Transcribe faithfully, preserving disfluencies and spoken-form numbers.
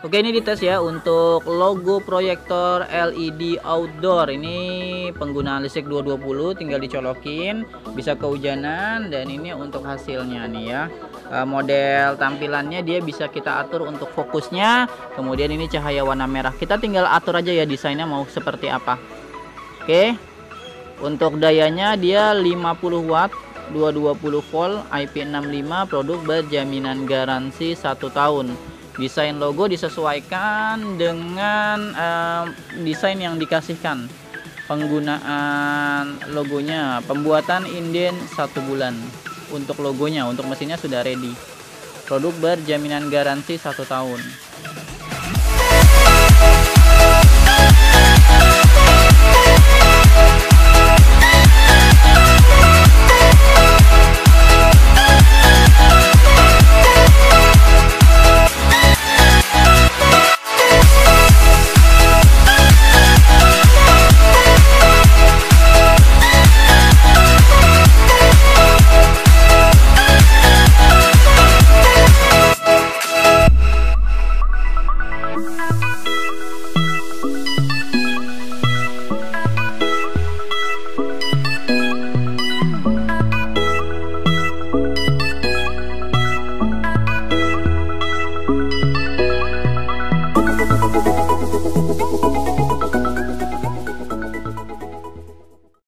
Oke, ini dites ya untuk logo proyektor L E D outdoor. Ini penggunaan listrik dua ratus dua puluh, tinggal dicolokin, bisa kehujanan. Dan ini untuk hasilnya nih ya. E, model tampilannya dia bisa kita atur untuk fokusnya. Kemudian ini cahaya warna merah. Kita tinggal atur aja ya desainnya mau seperti apa. Oke. Untuk dayanya dia lima puluh watt, dua ratus dua puluh volt, I P enam puluh lima, produk berjaminan garansi satu tahun. Desain logo disesuaikan dengan eh, desain yang dikasihkan. Penggunaan logonya, pembuatan inden satu bulan. Untuk logonya, untuk mesinnya sudah ready. Produk berjaminan garansi satu tahun.